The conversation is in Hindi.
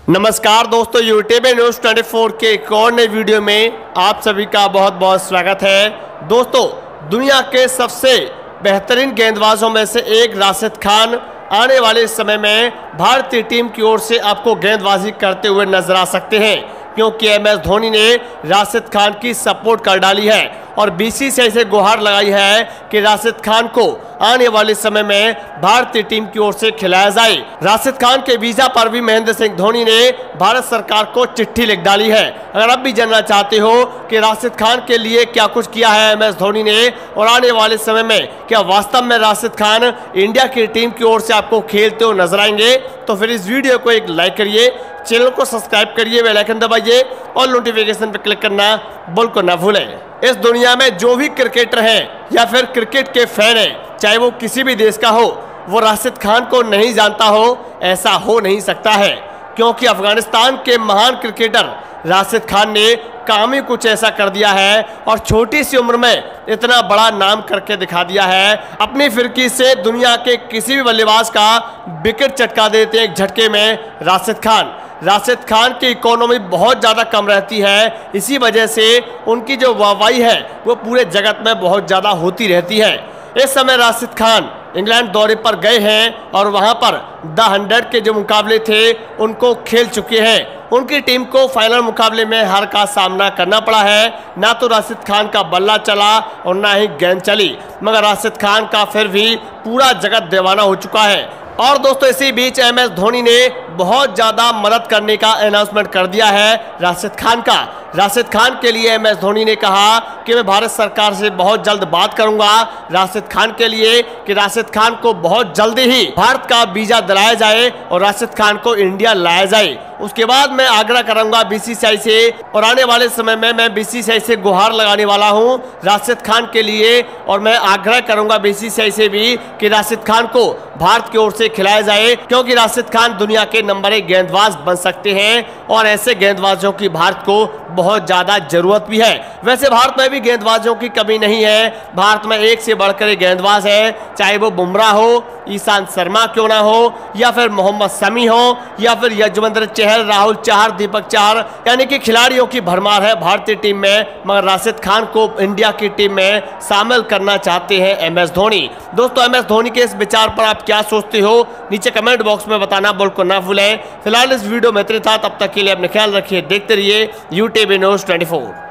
नमस्कार दोस्तों, यूट्यूब न्यूज़ 24 के एक और नए वीडियो में आप सभी का बहुत बहुत स्वागत है। दोस्तों, दुनिया के सबसे बेहतरीन गेंदबाजों में से एक राशिद खान आने वाले समय में भारतीय टीम की ओर से आपको गेंदबाजी करते हुए नजर आ सकते हैं, क्योंकि MS धोनी ने राशिद खान की सपोर्ट कर डाली है और BCCI से गुहार लगाई है कि राशिद खान को आने वाले समय में भारतीय टीम की ओर से खिलाया जाए। राशिद खान के वीजा पर भी महेंद्र सिंह धोनी ने भारत सरकार को चिट्ठी लिख डाली है। अगर आप भी जानना चाहते हो कि राशिद खान के लिए क्या कुछ किया है MS धोनी ने और आने वाले समय में क्या वास्तव में राशिद खान इंडिया की टीम की ओर से आपको खेलते हुए नजर आएंगे, तो फिर इस वीडियो को एक लाइक करिए, चैनल को सब्सक्राइब करिए, बेल आइकन दबाइए और नोटिफिकेशन पर क्लिक करना बिल्कुल ना भूलें। इस दुनिया में जो भी क्रिकेटर हैं या फिर क्रिकेट के फैन हैं, चाहे वो किसी भी देश का हो, वो राशिद खान को नहीं जानता हो, ऐसा हो नहीं सकता है, क्योंकि अफगानिस्तान के महान क्रिकेटर राशिद खान ने काम ही कुछ ऐसा कर दिया है और छोटी सी उम्र में इतना बड़ा नाम करके दिखा दिया है। अपनी फिरकी से दुनिया के किसी भी बल्लेबाज का विकेट चटका देते हैं एक झटके में राशिद खान की इकोनॉमी बहुत ज़्यादा कम रहती है, इसी वजह से उनकी जो वाहवाही है वो पूरे जगत में बहुत ज़्यादा होती रहती है। इस समय राशिद खान इंग्लैंड दौरे पर गए हैं और वहां पर द 100 के जो मुकाबले थे उनको खेल चुके हैं। उनकी टीम को फाइनल मुकाबले में हार का सामना करना पड़ा है। ना तो राशिद खान का बल्ला चला और ना ही गेंद चली, मगर राशिद खान का फिर भी पूरा जगत दीवाना हो चुका है। और दोस्तों, इसी बीच MS धोनी ने बहुत ज़्यादा मदद करने का अनाउंसमेंट कर दिया है राशिद खान का। राशिद खान के लिए MS धोनी ने कहा कि मैं भारत सरकार से बहुत जल्द बात करूंगा राशिद खान के लिए कि राशिद खान को बहुत जल्दी ही भारत का वीजा दिलाया जाए और राशिद खान को इंडिया लाया जाए। उसके बाद मैं आग्रह करूंगा BCCI से और आने वाले समय में मैं BCCI से गुहार लगाने वाला हूं राशिद खान के लिए, और मैं आग्रह करूंगा BCCI से भी कि राशिद खान को भारत की ओर से खिलाया जाए, क्योंकि राशिद खान दुनिया के नंबर 1 गेंदबाज बन सकते हैं और ऐसे गेंदबाजों की भारत को बहुत ज़्यादा जरूरत भी है। वैसे भारत में भी गेंदबाजों की कमी नहीं है, भारत में एक से बढ़कर एक गेंदबाज है, चाहे वो बुमराह हो, ईशांत शर्मा क्यों ना हो, या फिर मोहम्मद शमी हो, या फिर युजवेंद्र चहल, राहुल चहर, दीपक चहर, यानी कि खिलाड़ियों की भरमार है भारतीय टीम में, मगर राशिद खान को इंडिया की टीम में शामिल करना चाहते हैं MS धोनी। दोस्तों, MS धोनी के इस विचार पर आप क्या सोचते हो, नीचे कमेंट बॉक्स में बताना बिल्कुल ना भूलें। फिलहाल इस वीडियो में इतना था, तब तक के लिए अपने ख्याल रखिए, देखते रहिए यूट्यूब न्यूज़ 24।